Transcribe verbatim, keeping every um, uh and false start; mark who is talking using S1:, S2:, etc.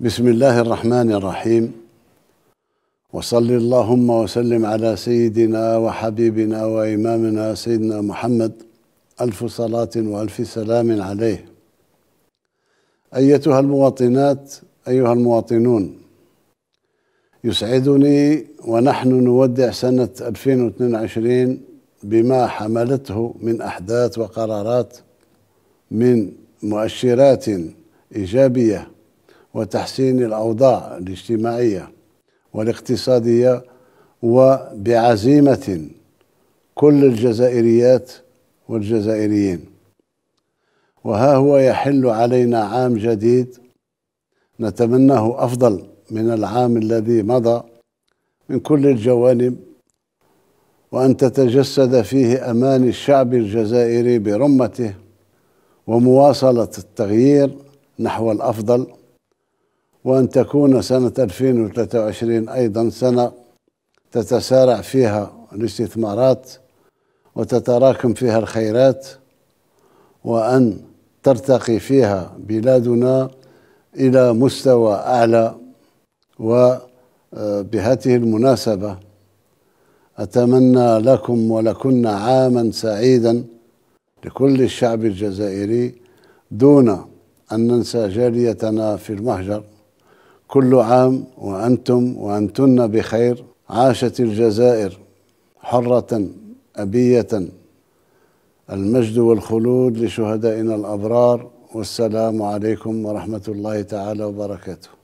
S1: بسم الله الرحمن الرحيم، وصل اللهم وسلم على سيدنا وحبيبنا وإمامنا سيدنا محمد، ألف صلاة وألف سلام عليه. أيتها المواطنات، أيها المواطنون، يسعدني ونحن نودع سنة ألفين واثنين وعشرين بما حملته من أحداث وقرارات من مؤشرات إيجابية وتحسين الأوضاع الاجتماعية والاقتصادية، وبعزيمة كل الجزائريات والجزائريين. وها هو يحل علينا عام جديد نتمناه أفضل من العام الذي مضى من كل الجوانب، وأن تتجسد فيه أماني الشعب الجزائري برمته ومواصلة التغيير نحو الأفضل، وأن تكون سنة ألفين وثلاثة وعشرين أيضا سنة تتسارع فيها الاستثمارات وتتراكم فيها الخيرات، وأن ترتقي فيها بلادنا إلى مستوى أعلى. وبهذه المناسبة أتمنى لكم ولكن عاما سعيدا لكل الشعب الجزائري، دون أن ننسى جاليتنا في المهجر. كل عام وأنتم وأنتن بخير. عاشت الجزائر حرة أبية، المجد والخلود لشهدائنا الأبرار، والسلام عليكم ورحمة الله تعالى وبركاته.